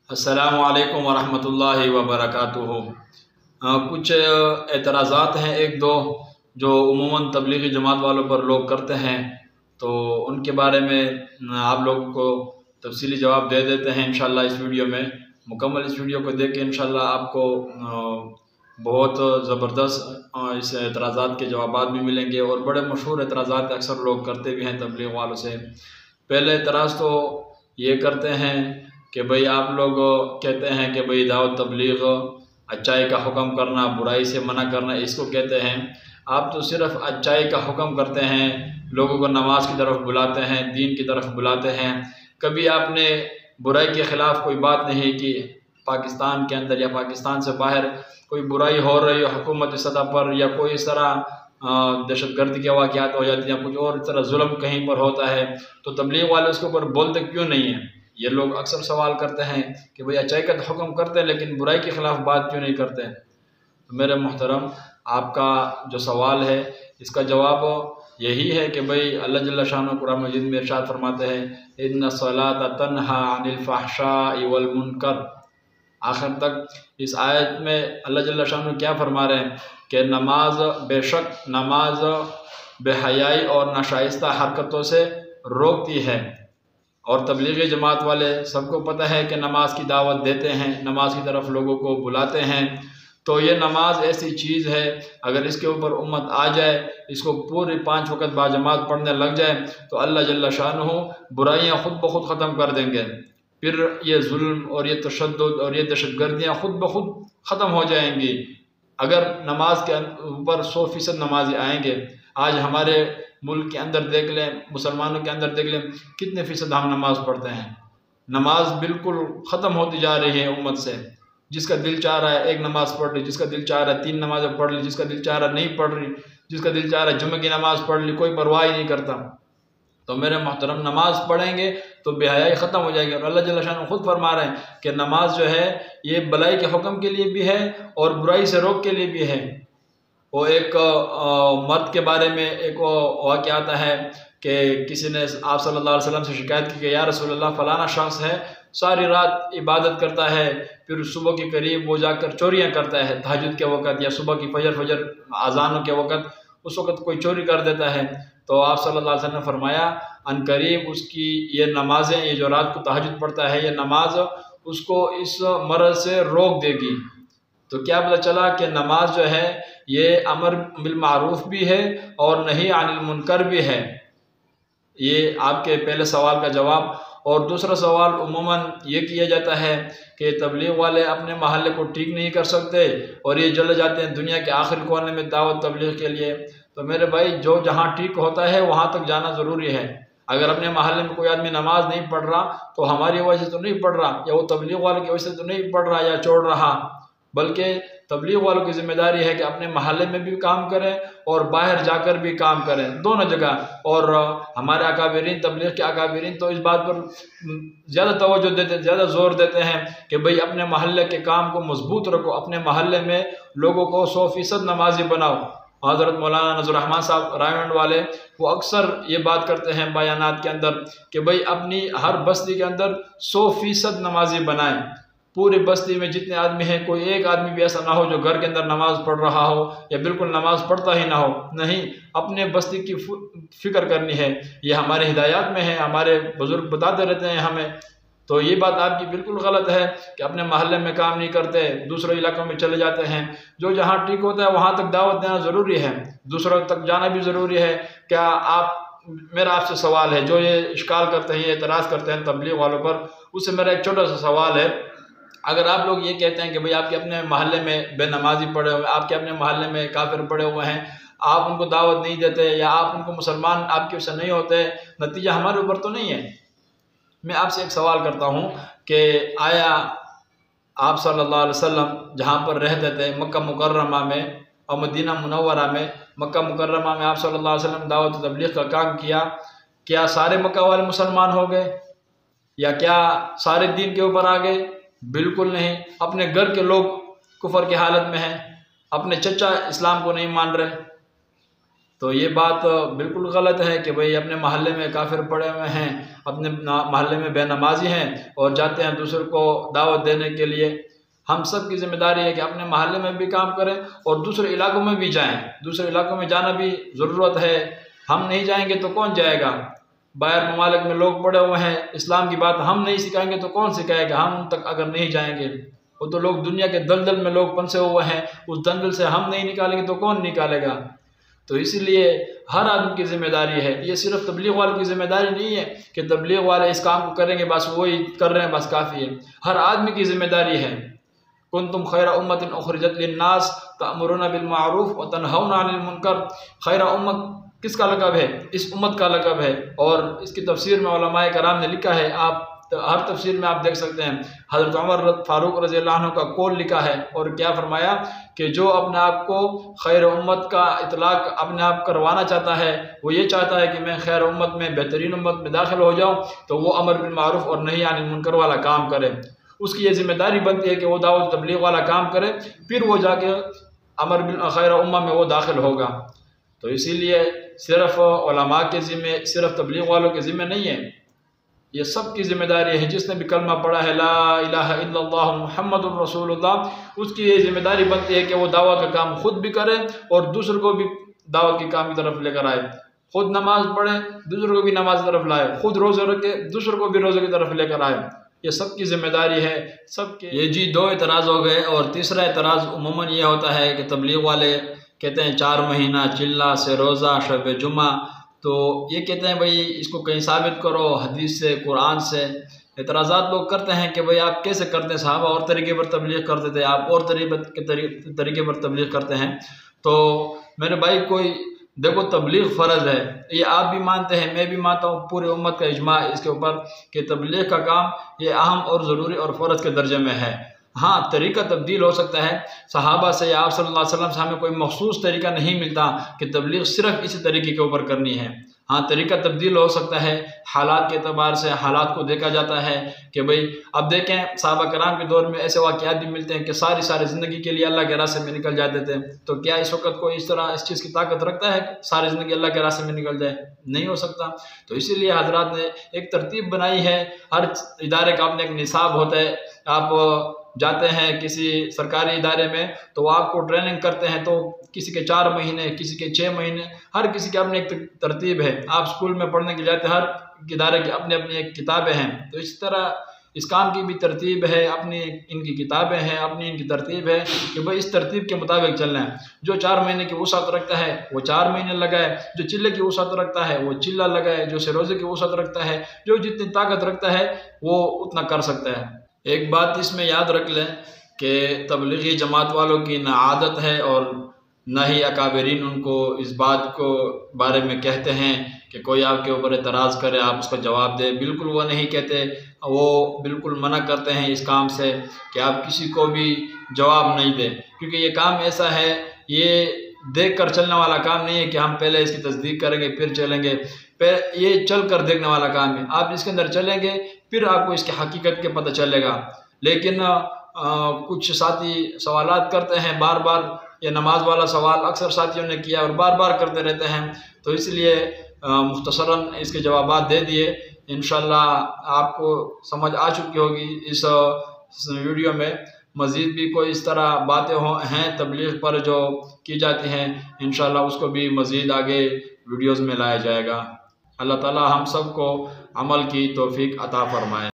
अस्सलामु अलैकुम वरहमतुल्लाहि वबरकातुहू। कुछ एतराज़ात हैं एक दो जो उमूमन तबलीगी जमात वालों पर लोग करते हैं, तो उनके बारे में आप लोगों को तफसीली जवाब दे देते हैं इंशाअल्लाह। इस वीडियो में मुकम्मल इस वीडियो को देख के इंशाअल्लाह आपको बहुत ज़बरदस्त इस एतराज़ात के जवाब भी मिलेंगे और बड़े मशहूर एतराज़ात अक्सर लोग करते भी हैं तबलीग वालों से। पहले एतराज़ तो ये करते हैं कि भाई आप लोग कहते हैं कि भाई दावत तबलीग अच्छाई का हुक्म करना, बुराई से मना करना, इसको कहते हैं। आप तो सिर्फ़ अच्छाई का हुक्म करते हैं, लोगों को नमाज की तरफ बुलाते हैं, दीन की तरफ बुलाते हैं। कभी आपने बुराई के ख़िलाफ़ कोई बात नहीं की। पाकिस्तान के अंदर या पाकिस्तान से बाहर कोई बुराई हो रही है हुकूमती सतह पर, या कोई इस तरह दहशतगर्दी के वाक़यात हो जाते हैं या कुछ और इस तरह जुल्म कहीं पर होता है, तो तबलीग वाले उसके ऊपर बोलते क्यों नहीं हैं? ये लोग अक्सर सवाल करते हैं कि भाई अच्छाई का तो हुक्म करते हैं लेकिन बुराई के ख़िलाफ़ बात क्यों नहीं करते हैं। तो मेरे मोहतरम, आपका जो सवाल है इसका जवाब यही है कि भाई अल्लाह जल्ल शानो कुरान मजीद में इरशाद फरमाते हैं, इन्ना सलाता तन्हा अनिल फहशाइ वल मुनकर। आखिर तक इस आयत में अल्लाह जल्ल शानो क्या फरमा रहे हैं कि नमाज, बेशक नमाज बेहयाई और नाशाइस्ता हरकतों से रोकती है। और तबलीगी जमात वाले सबको पता है कि नमाज की दावत देते हैं, नमाज की तरफ लोगों को बुलाते हैं। तो ये नमाज ऐसी चीज़ है, अगर इसके ऊपर उम्मत आ जाए, इसको पूरे 5 वक़्त बाजमात पढ़ने लग जाए, तो अल्लाह जल्ल शानहू बुराइयाँ खुद ब खुद ख़त्म कर देंगे। फिर ये जुल्म और ये तशद्दुद और ये दहशतगर्दियाँ खुद ब खुद ख़त्म हो जाएंगी अगर नमाज के ऊपर 100% नमाजी आएंगे। आज हमारे मुल्क के अंदर देख लें, मुसलमानों के अंदर देख लें, कितने फ़ीसद हम नमाज़ पढ़ते हैं। नमाज बिल्कुल ख़त्म होती जा रही है उम्मत से। जिसका दिल चाह रहा है एक नमाज़ पढ़ ली, जिसका दिल चाह रहा है 3 नमाज़ें पढ़ ली, जिसका दिल चाह रहा है नहीं पढ़ रही, जिसका दिल चाह रहा है जुम्मे की नमाज़ पढ़ ली, कोई परवाह ही नहीं करता। तो मेरे मोहतरम, नमाज पढ़ेंगे तो बेहयाई ख़त्म हो जाएगी। और अल्लाह जल्ल शान खुद फरमा रहे हैं कि नमाज जो है ये भलाई के हुक्म के लिए भी है और बुराई से रोक के लिए भी है। वो एक मर्द के बारे में एक वाक़या आता है कि किसी ने आप सल्लल्लाहु अलैहि वसल्लम से शिकायत की कि या रसूलल्लाह, फ़लाना शख्स है, सारी रात इबादत करता है, फिर सुबह के करीब वो जाकर चोरियाँ करता है, तहज्जुद के वक़्त या सुबह की फजर अज़ानों के वक़्त, उस वक़्त कोई चोरी कर देता है। तो आप सल्लल्लाहु अलैहि वसल्लम ने फरमाया, अनकरीब उसकी ये नमाज़ें, ये जो रात को तहज्जुद पढ़ता है, ये नमाज उसको इस मर्ज़ से रोक देगी। तो क्या पता चला कि नमाज जो है ये अमर बिल मारूफ भी है और नही अनिल मुनकर भी है। ये आपके पहले सवाल का जवाब। और दूसरा सवाल उमूमन ये किया जाता है कि तबलीग वाले अपने महल्ले को ठीक नहीं कर सकते और ये चले जाते हैं दुनिया के आखिरी कोने में दावत तबलीग के लिए। तो मेरे भाई, जो जहाँ ठीक होता है वहाँ तक जाना ज़रूरी है। अगर अपने महल्ले में कोई आदमी नमाज नहीं पढ़ रहा तो हमारी वजह से तो नहीं पढ़ रहा, या वो तबलीग वाले की वजह से तो नहीं पढ़ रहा या छोड़ रहा, बल्कि तबलीग वालों की जिम्मेदारी है कि अपने महल्ले में भी काम करें और बाहर जाकर भी काम करें, दोनों जगह। और हमारे अकाबिरीन, तबलीग के अकाबिरीन तो इस बात पर ज़्यादा तवज्जो देते, ज़्यादा जोर देते हैं कि भाई अपने महल्ले के काम को मजबूत रखो, अपने महल्ले में लोगों को 100% नमाजी बनाओ। हज़रत मौलाना नज़रुर रहमान साहब रायमंड वाले, वो अक्सर ये बात करते हैं बयानात के अंदर कि भाई अपनी हर बस्ती के अंदर 100% नमाजी बनाएं। पूरी बस्ती में जितने आदमी हैं, कोई एक आदमी भी ऐसा ना हो जो घर के अंदर नमाज पढ़ रहा हो या बिल्कुल नमाज पढ़ता ही ना हो। नहीं, अपने बस्ती की फ़िक्र करनी है। ये हमारे हिदायत में है, हमारे बुज़ुर्ग बताते रहते हैं हमें। तो ये बात आपकी बिल्कुल गलत है कि अपने महल्ले में काम नहीं करते, दूसरे इलाकों में चले जाते हैं। जो जहाँ ठीक होता है वहाँ तक दावत देना ज़रूरी है, दूसरों तक जाना भी ज़रूरी है। क्या आप, मेरा आपसे सवाल है, जो ये इश्काल करते हैं, ये एतराज़ करते हैं तबलीग वालों पर, उससे मेरा एक छोटा सा सवाल है। अगर आप लोग ये कहते हैं कि भाई आपके अपने महल्ले में बेनमाजी पड़े हुए, आपके अपने महल्ले में काफिर पड़े हुए हैं, आप उनको दावत नहीं देते या आप उनको मुसलमान आपके उससे नहीं होते, नतीजा हमारे ऊपर तो नहीं है। मैं आपसे एक सवाल करता हूँ कि आया आप सल्लल्लाहु अलैहि वसल्लम जहाँ पर रहते थे मक्का मुकर्रमा में और मदीना मुनव्वरा में, मक्का मुकर्रमा में आप सल्लल्लाहु अलैहि वसल्लम दावत तबलीग का काम किया, क्या सारे मक्का वाले मुसलमान हो गए या क्या सारे दीन के ऊपर आ गए? बिल्कुल नहीं। अपने घर के लोग कुफर की हालत में हैं, अपने चचा इस्लाम को नहीं मान रहे। तो ये बात बिल्कुल गलत है कि भाई अपने महल्ले में काफिर पड़े हुए हैं, अपने महल्ले में बेनमाजी हैं और जाते हैं दूसरों को दावत देने के लिए। हम सब की जिम्मेदारी है कि अपने महल्ले में भी काम करें और दूसरे इलाकों में भी जाएं। दूसरे इलाकों में जाना भी ज़रूरत है। हम नहीं जाएंगे तो कौन जाएगा? बाहर ममालिक में लोग पड़े हुए हैं, इस्लाम की बात हम नहीं सिखाएंगे तो कौन सिखाएगा? हम उन तक अगर नहीं जाएंगे, वो तो लोग दुनिया के दलदल में लोग फंसे हुए हैं, उस दलदल से हम नहीं निकालेंगे तो कौन निकालेगा? तो इसीलिए हर आदमी की जिम्मेदारी है। ये सिर्फ तबलीग वालों की जिम्मेदारी नहीं है कि तबलीग वाले इस काम को करेंगे, बस वही कर रहे हैं, बस काफ़ी है। हर आदमी की जिम्मेदारी है। कुंतुम खैरा उम्मतिन उखरिजत लिन्नास तअमुरुना बिल मारूफ व तनहौना अनिल मुनकर। खैरा उम्मत किसका लक़ब है? इस उम्मत का लक़ब है। और इसकी तफसीर में उलमाए कराम ने लिखा है, आप हर तफसीर में आप देख सकते हैं। हज़रत उमर फारूक रज़ियल्लाहु अन्हु का कौल लिखा है और क्या फरमाया कि जो अपने आप को खैर उम्मत का इतलाक़ अपने आप करवाना चाहता है, वो ये चाहता है कि मैं खैर उम्मत में, बेहतरीन उम्मत में दाखिल हो जाऊँ, तो वो अमर बिल मारूफ और नही अनिल मुनकर वाला काम करे। उसकी ये जिम्मेदारी बनती है कि वो दावत तबलीग वाला काम करे, फिर वो जाके अमर बिल खैर उम्मा में वो दाखिल होगा। तो इसीलिए सिर्फ उलमा के ज़िम्मे, सिर्फ तबलीग वालों के ज़िम्मे नहीं है, ये सब की जिम्मेदारी है। जिसने भी कलमा पढ़ा है ला इलाहा इल्लल्लाह मुहम्मदुर रसूलुल्लाह, उसकी ये जिम्मेदारी बनती है कि वो दावा का काम खुद भी करे और दूसरों को भी दावा के काम की तरफ लेकर आए। खुद नमाज पढ़े, दूसरों को भी नमाज की तरफ लाए, खुद रोज़े रखे, दूसरों को भी रोज़े की तरफ लेकर आए। ये सब की जिम्मेदारी है सबके। ये जी 2 एतराज़ हो गए। और तीसरा एतराज़ उमूमन ये होता है कि तबलीग वाले कहते हैं 4 महीना चिल्ला से रोज़ा शब जुमा, तो ये कहते हैं भाई इसको कहीं साबित करो हदीस से, कुरान से। एतराज़ात लोग करते हैं कि भाई आप कैसे करते हैं, सहाबा और तरीके पर तबलीग करते थे, आप और तरीके पर तबलीग करते हैं। तो मेरे भाई कोई देखो, तबलीग फ़र्ज़ है, ये आप भी मानते हैं, मैं भी मानता हूँ, पूरे उम्मत का इजमा इसके ऊपर कि तबलीग का काम ये अहम और ज़रूरी और फ़र्ज़ के दर्जे में है। हाँ, तरीका तब्दील हो सकता है। सहाबा से या आप सल्लल्लाहु अलैहि वसल्लम से हमें कोई मखसूस तरीका नहीं मिलता कि तबलीग सिर्फ इसी तरीके के ऊपर करनी है। हाँ, तरीका तब्दील हो सकता है, हालात के एतबार से हालात को देखा जाता है कि भाई अब देखें सहाबा कराम के दौर में ऐसे वाक़यात भी मिलते हैं कि सारी ज़िंदगी के लिए अल्लाह के रास्ते में निकल जाते थे। तो क्या इस वक्त कोई इस तरह इस चीज़ की ताकत रखता है कि सारी ज़िंदगी अल्लाह के रास्ते में निकल जाए? नहीं हो सकता। तो इसीलिए हज़रात ने एक तरतीब बनाई है। हर इदारे का अपने एक निसाब होता है। आप जाते हैं किसी सरकारी इदारे में तो आपको ट्रेनिंग करते हैं, तो किसी के 4 महीने, किसी के 6 महीने, हर किसी की अपनी एक तरतीब है। आप स्कूल में पढ़ने के लिए जाते हैं, हर इदारे की अपनी अपनी एक किताबें हैं। तो इस तरह इस काम की भी तरतीब है, अपनी इनकी किताबें हैं, अपनी इनकी तरतीब है कि भाई इस तरतीब के मुताबिक चलना है। जो 4 महीने की वुसअत रखता है वो 4 महीने लगाए, जो चिल्ले की वुसअत रखता है वो चिल्ला लगाए, जो रोज़े की वुसअत रखता है, जो जितनी ताकत रखता है वो उतना कर सकता है। एक बात इसमें याद रख लें कि तबलीगी जमात वालों की ना आदत है और ना ही अकाबरीन उनको इस बात को बारे में कहते हैं कि कोई आपके ऊपर एतराज़ करे आप उसका जवाब दें। बिल्कुल वो नहीं कहते, वो बिल्कुल मना करते हैं इस काम से कि आप किसी को भी जवाब नहीं दें, क्योंकि ये काम ऐसा है, ये देख कर चलने वाला काम नहीं है कि हम पहले इसकी तस्दीक करेंगे फिर चलेंगे। ये चल कर देखने वाला काम है। आप इसके अंदर चलेंगे फिर आपको इसकी हकीकत के पता चलेगा। लेकिन कुछ साथी सवालात करते हैं बार बार, ये नमाज वाला सवाल अक्सर साथियों ने किया और बार बार करते रहते हैं, तो इसलिए मुख्तसरन इसके जवाबात दे दिए। इंशाअल्लाह आपको समझ आ चुकी होगी इस वीडियो में। मज़ीद भी कोई इस तरह बातें हैं तबलीग पर जो की जाती हैं, इंशाअल्लाह उसको भी मज़ीद आगे वीडियोज़ में लाया जाएगा। अल्लाह ताला हम सब को अमल की तौफीक अता फरमाए।